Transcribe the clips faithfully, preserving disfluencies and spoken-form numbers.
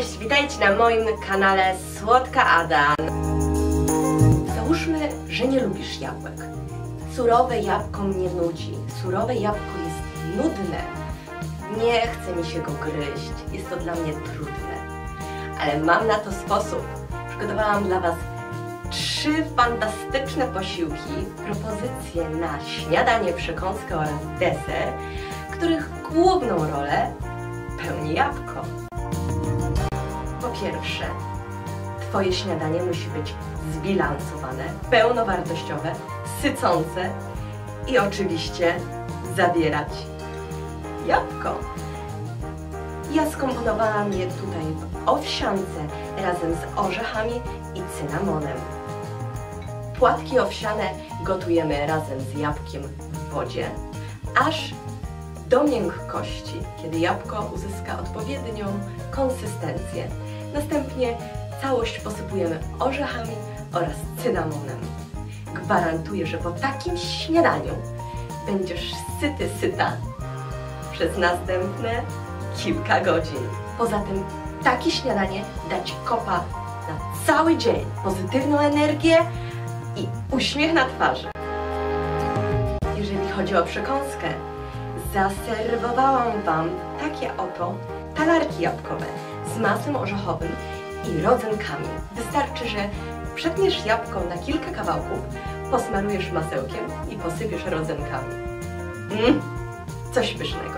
Cześć, witajcie na moim kanale Słodka Ada. Załóżmy, że nie lubisz jabłek. Surowe jabłko mnie nudzi. Surowe jabłko jest nudne. Nie chce mi się go gryźć. Jest to dla mnie trudne. Ale mam na to sposób. Przygotowałam dla Was trzy fantastyczne posiłki, propozycje na śniadanie, przekąskę oraz deser, których główną rolę pełni jabłko. Po pierwsze, Twoje śniadanie musi być zbilansowane, pełnowartościowe, sycące i oczywiście zawierać jabłko. Ja skomponowałam je tutaj w owsiance razem z orzechami i cynamonem. Płatki owsiane gotujemy razem z jabłkiem w wodzie, aż do miękkości, kiedy jabłko uzyska odpowiednią konsystencję. Następnie całość posypujemy orzechami oraz cynamonem. Gwarantuję, że po takim śniadaniu będziesz syty, syta przez następne kilka godzin. Poza tym takie śniadanie da Ci kopa na cały dzień, pozytywną energię i uśmiech na twarzy. Jeżeli chodzi o przekąskę, zaserwowałam Wam takie oto talarki jabłkowe z masłem orzechowym i rodzynkami. Wystarczy, że przetniesz jabłko na kilka kawałków, posmarujesz masełkiem i posypiesz rodzynkami. Mmm, coś pysznego.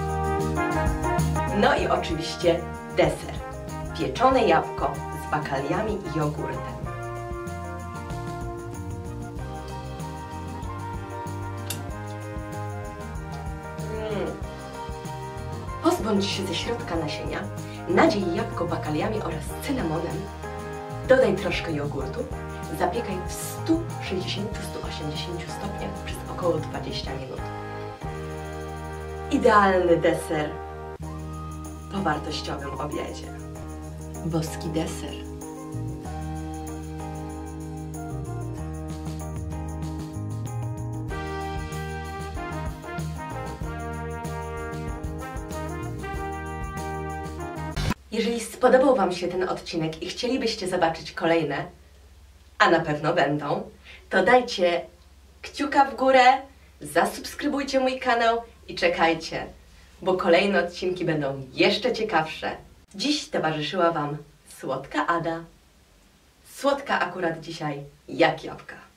No i oczywiście deser. Pieczone jabłko z bakaliami i jogurtem. Pozbądź się ze środka nasienia, nadziej jabłko bakaliami oraz cynamonem, dodaj troszkę jogurtu, zapiekaj w stu sześćdziesięciu do stu osiemdziesięciu stopniach przez około dwadzieścia minut. Idealny deser po wartościowym obiedzie. Boski deser. Jeżeli spodobał Wam się ten odcinek i chcielibyście zobaczyć kolejne, a na pewno będą, to dajcie kciuka w górę, zasubskrybujcie mój kanał i czekajcie, bo kolejne odcinki będą jeszcze ciekawsze. Dziś towarzyszyła Wam Słodka Ada. Słodka akurat dzisiaj jak jabłka.